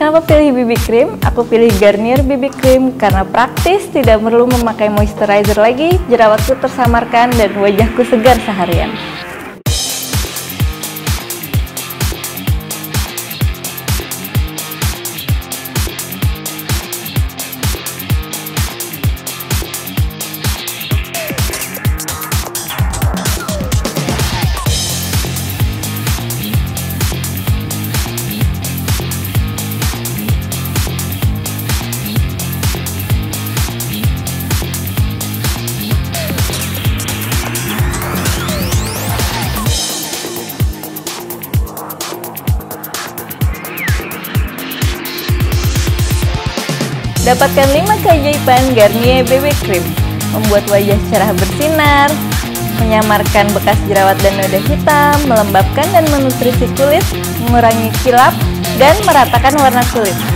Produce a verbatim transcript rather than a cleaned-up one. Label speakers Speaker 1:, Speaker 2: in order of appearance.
Speaker 1: Kenapa pilih B B Cream? Aku pilih Garnier B B Cream karena praktis, tidak perlu memakai moisturizer lagi, jerawatku tersamarkan dan wajahku segar seharian. Dapatkan lima keajaiban Garnier B B Cream, membuat wajah cerah bersinar, menyamarkan bekas jerawat dan noda hitam, melembabkan dan menutrisi kulit, mengurangi kilap, dan meratakan warna kulit.